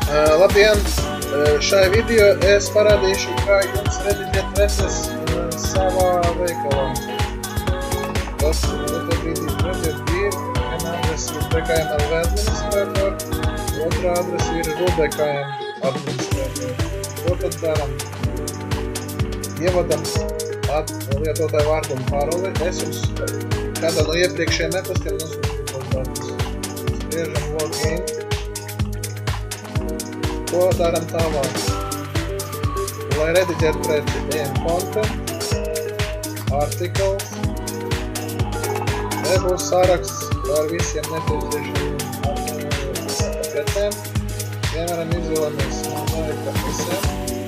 Labdien! Šajā video es parādīšu, kā jums rediģēt preces savā veikalā. Tas brīdī redzēt ir, viena adrese ir BKMLV administrator, otrā adrese ir RUBKM administrator. Ko tad daram? Ievadam lietotāju vārdu un paroli. Es jums kādā no iepriekšējiem e-pastiem nosūtīju tos datus. Spriežam login. Ko daram tālāk? Lai rediģētu preci, ejam content, articles, te būs saraksts ar visiem nepieciešamiem precēm. Piemēram, izvēlamies mozaika SM.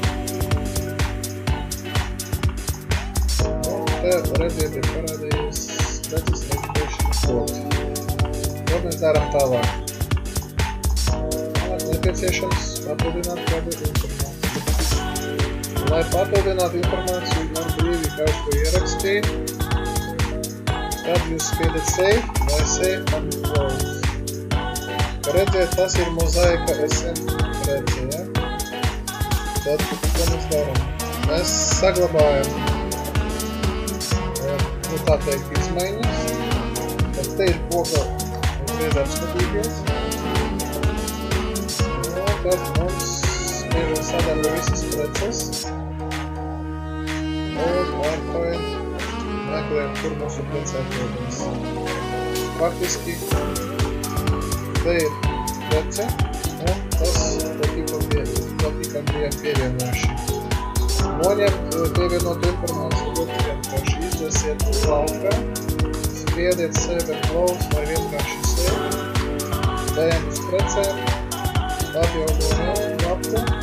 Un te redziet, ir parādījies preces rediģēšanas kods. Ko mēs daram tālāk? Nepieciešams papildināt kādu informāciju. Lai papildinātu informāciju, man brīvi kaut ko ierakstīt, tad jūs spiedat save vai save and close. Kā redziet, tas ir mozaika SM prece, ja? Tad, ko mēs daram? Mēs saglabājam, tā teikt, izmaiņas, tad te ir poga uzreiz apskatīties. Tad mums ir sadala visas preces un pārpāj meklējam, kur mūsu prece atrodas. Faktiski te ir prece un tas patīkam bija pievienoši. Noņemt pievienotu informāciju ļoti vienkārši. Izlasiet uz laukā, spiediet save and close vai vienkārši save, dējam uz precēm, atjaunojam lapu un,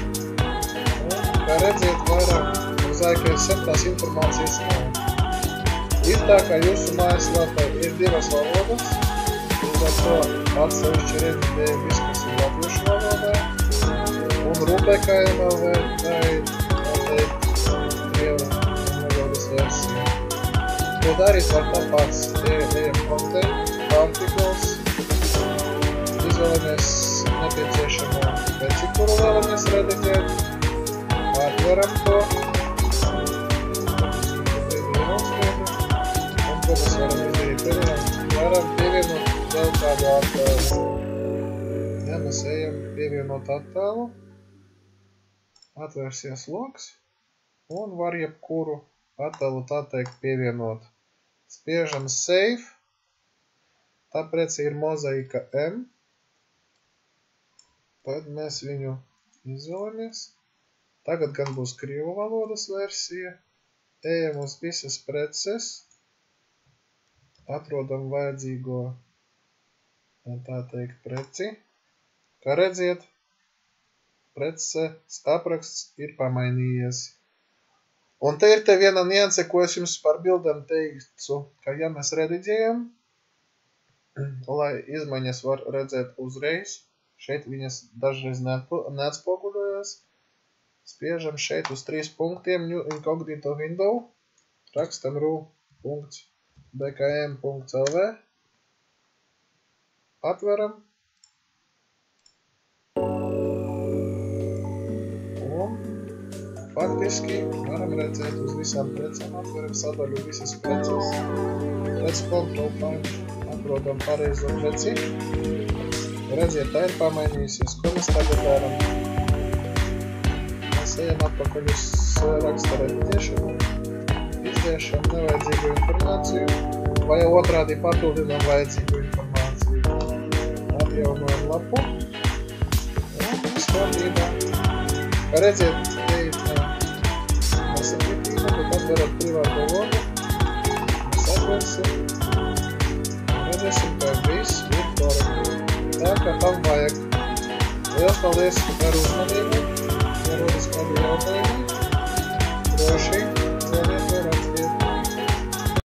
kā redziet, vairāk mozaika SM tās informācijas nav. Ir tā, ka jūsu mājaslapā ir divas valodas, līdz ar to atsevišķi rediģēja viss, kas ir latviešu valodā, un RUBKMLV tā ir krievu valodas versija. To darīt var tā pats, ejam content, articles, izvēlamies nepieciešamo preci, kuru vēlamies rediģēt, atveram to, un ko mēs varam izdarīt pēdējām, varam pievienot vēl kādu attēlu. Ja mēs ejam pievienot attēlu, atvērsies loks, un var jebkuru attēlu tā teikt pievienot. Spiežam save, tā prece ir mozaika M, tad mēs viņu izvēlamies. Tagad gan būs krievu valodas versija. Ejam uz visas preces. Atrodam vajadzīgo, tā teikt, preci. Kā redziet, preces apraksts ir pamainījies. Un te ir te viena nianse, ko es jums par bildēm teicu, ka ja mēs rediģējam, lai izmaiņas var redzēt uzreiz, šeit viņas dažreiz neatspoguļojas. Spiežam šeit uz 3 punktiem, New Incognito Window, rakstam ru.bkm.lv, atveram, un faktiski varam redzēt uz visām precēm, atveram sadaļu visas preces, pēc control find atrodam pareizo preci. Redziet, tā ir pamainījusies. Ko mēs tagad daram? Mēs ejam atpakaļ uz raksta rediģēšanu, izdziešam nevajadzīgu informāciju, vai otrādi papildinām vajadzīgu informāciju. Atjaunojam lapu, un viss kārtībā. Kā redziet, te ir nesakritība, bet atverat privāto logu, mēs atversim, redzēsim, ka viss ir korekti. Tā, ka tam vajag. Liels paldies par uzmanību, ja rodas kādi jautājumi, droši